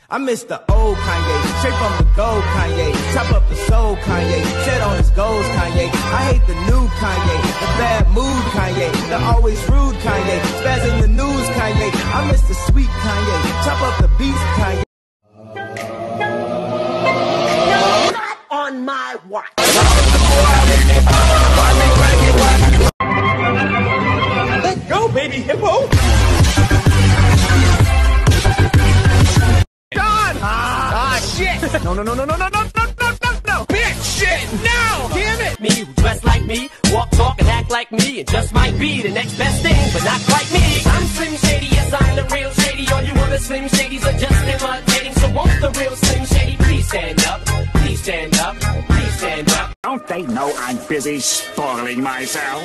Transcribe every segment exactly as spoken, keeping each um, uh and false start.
I miss the old Kanye, straight from the gold Kanye. Chop up the soul Kanye, set on his goals Kanye. I hate the new Kanye, the bad mood Kanye, the always rude Kanye, spaz in the news Kanye. I miss the sweet Kanye, chop up the beats Kanye. Not on my watch. Let go, baby hippo. No, no, no, no, no, no, no, no, no, no, no! Bitch, shit, no! Damn it! Me, who dress like me, walk, talk, and act like me, it just might be the next best thing, but not quite me. I'm Slim Shady, yes, I'm the real Shady. All you other Slim Shadys are just imitating. So won't the real Slim Shady please stand up? Please stand up. Please stand up. Don't they know I'm busy spoiling myself?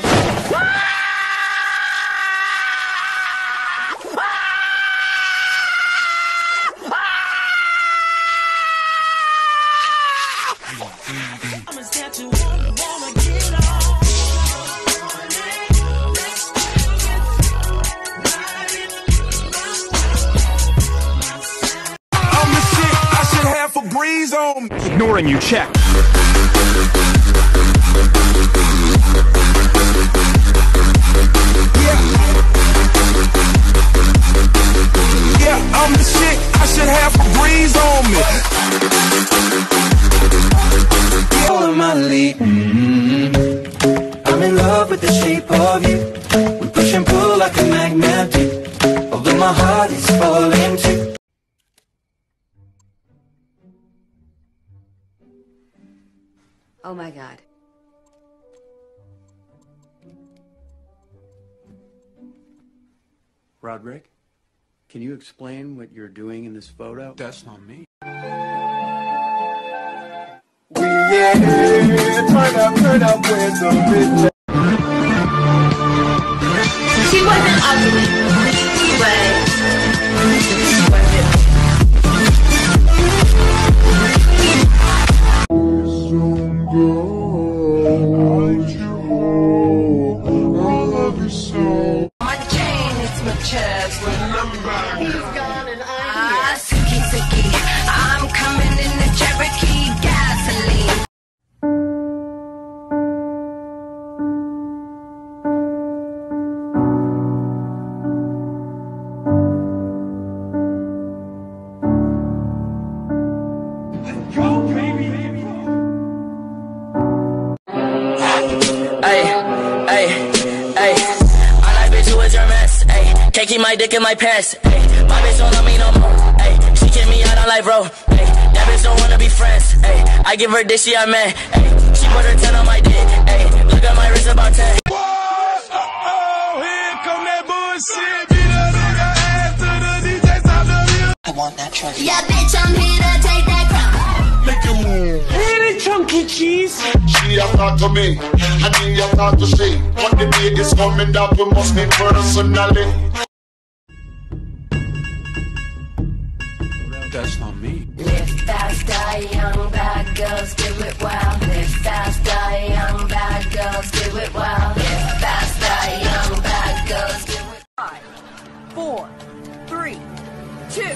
Breeze on. Ignoring you, check. Yeah. Yeah, I'm the shit. I should have a breeze on me. Follow my lead. Mm-hmm. I'm in love with the shape of you. We push and pull like a magnet do. Although my heart is falling too. Oh my God. Roderick, can you explain what you're doing in this photo? That's not me. We yeah, turn up, turn up with the bitch. She wasn't ugly. She was. My chain, it's my chest. Remember, he's gone and I'm Ah, Suki Suki. I'm coming in the Cherokee gasoline. Can't keep my dick in my pants, ayy. My bitch don't love me no more, ayy. She kick me out on life, bro, ayy. That bitch don't wanna be friends, ayy. I give her dick, she a man, ayy. She put her ten on my dick, ayy. Look at my wrist about ten. Whoa, oh, oh, here come that bullshit. Beat a nigga ass to the D J, stop the music. I want that trophy. Yeah, bitch, I'm here to take that crown. Make you move. Hit it, chunky cheese. She have talked to me, and he have talked to she. But the day is coming that we must meet personally. That's not me. Live faster, young bad girls, do it well. Live faster, young bad girls, do it well. Live faster, young bad girls, do it. Five, four, three, two.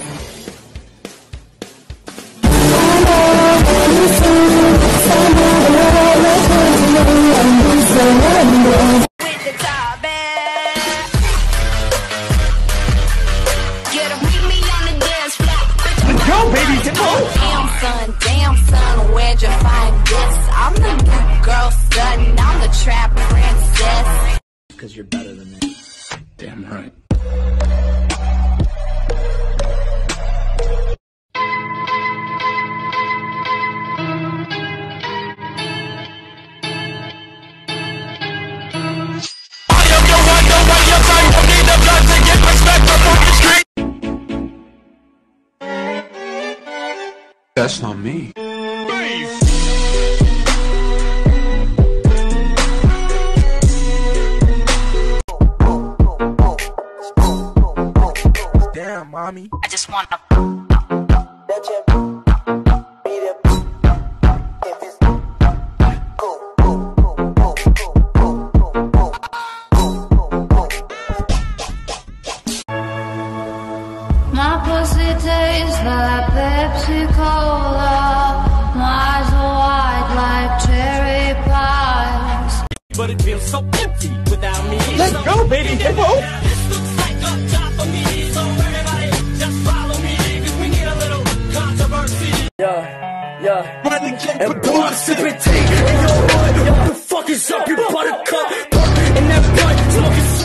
With the top back. Get 'em, meet me on the dance floor. Let's go, baby hippo. Damn son, damn son, where'd you find this? I'm the new girl stud, I'm the trap princess. Because you're better than me. Damn right. That's not me. Damn, mommy. I just wanna. My pussy tastes like Pepsi Cola. My eyes are white like cherry pies. But it feels so empty without me. Let's So go, baby. Hippo. This looks like a job for me. So everybody just follow me, cause we need a little controversy. Yeah, yeah. And boy, sipping tea. Hey, yo, what the fuck is up? You buttercup. In that blunt, smoking